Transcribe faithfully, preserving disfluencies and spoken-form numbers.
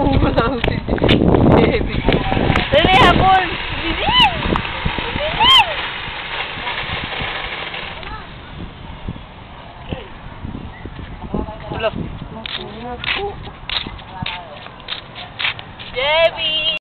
Nangungulang si Baby. Dali, habol! Bilis! Bilis! Ulo. Baby!